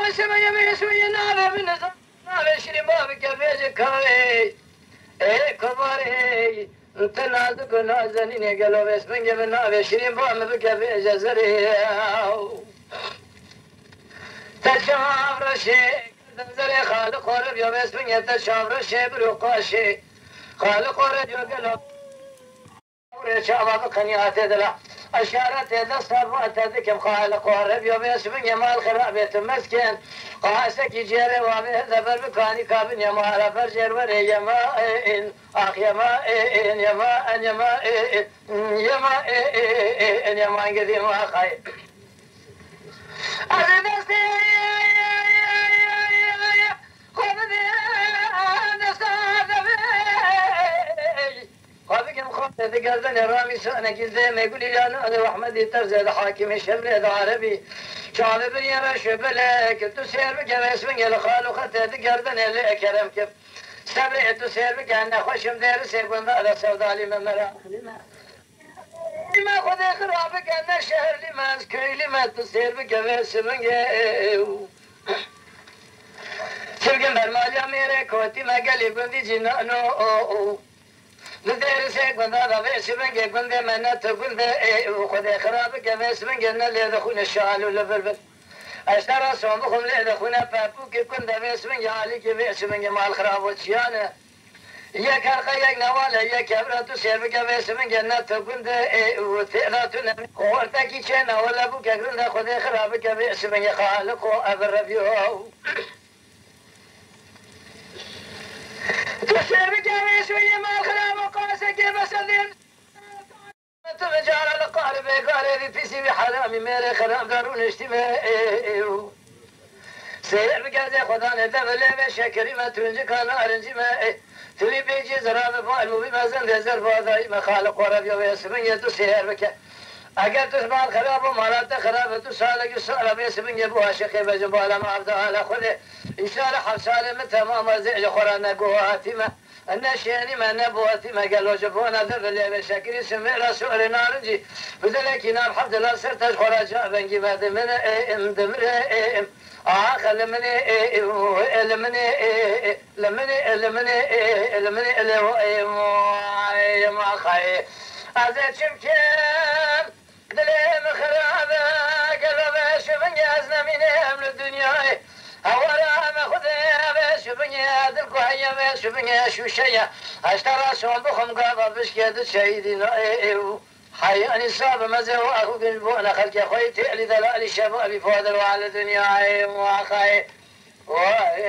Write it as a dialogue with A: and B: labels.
A: شوية من شوية نار من نار شري بابك بيجي كوي ايه كباري انت نازك نازنين قالوا بس من قبل نار شري بابك بيجي زري تشعر شيء زري خالق قرب يا بس من تشعر شيء بروقاشي خالق قرب يا قلب شباب قنيات دلا أشارت هذا صرفات هذيك مخالق وهرب يوم يسمن مال خرابيت مسكين قاسك يجري وابه ذبر بكاني كابن يا مال فرجر وري يا ماء أخ يا ماء يا ماء يا ماء يا ماء يا ماء قديم أخي قال لي رامي سأنا كذا ما يقول لي أنا وأحمد يترزد حاكم الشمل عربي شعب بني ما شبلك تسير بك ما اسمك الخالق تقردني لك كرمك سبع تسير بك أنا خشم دير سيكون هذا سودا لي من مرا ما خذ خرابك أنا الشهر لما أذكر لما تسير بك ما اسمك سلقن برمال يا ميري كوتي ما قال يقول دي جنانو ندير سيكون هذا بيس بنجي كنت من تقول وخذ خرابك بيس بنجي اللي دخون الشعال ولا بالبل اشترى صندوقهم اللي دخون بابوك كنت بيس بنجي عليك بيس بنجي مع الخراب والشيانة يا كرقيك نوالا يا كبرة سيربك بيس بنجي تقول وثلاثنا وورتك شينا ولا بوك كنت خذ خرابك بيس بنجي خالق وابربيو تسير بجامي شوية ما الخلام وقاسك بس الذين ترجع على القارب قارب في سيبي حرامي ميري خلام دارون اجتماعي سير بجازي خدان دبل بشكري ما تنجي كان ارنجي ما تلي بيجي زراب فالمو بما زند زرفا دايما خالق وربي ويسمن تسير بك اگر تسمع الخراب ومالات خراب تسالك السؤال بيسمن يبوها شيخي بجبال ما عبد على خذ ان شاء الله حسال متى ما زعج خرانا قواتما النشياني ما نبواتما قالوا جبونا ذب اللي بشكل سمع رسول نارنجي بذلك نار حمد الله سرت خراج بنجي بعد من دمر آخر لمني ما خاي أزيد شمكين دليم خرابة قلب شبن يازنا من أمن الدنيا أولا ما خذي شبن يادلكو هيا شبن يشوشيا اشترى صندوقهم قابل بشكيد الشهيدين حياني صاب مزه أخو قلبونا خلق يا خوي تقلي دلالي شبابي فوضل وعلى الدنيا وأخي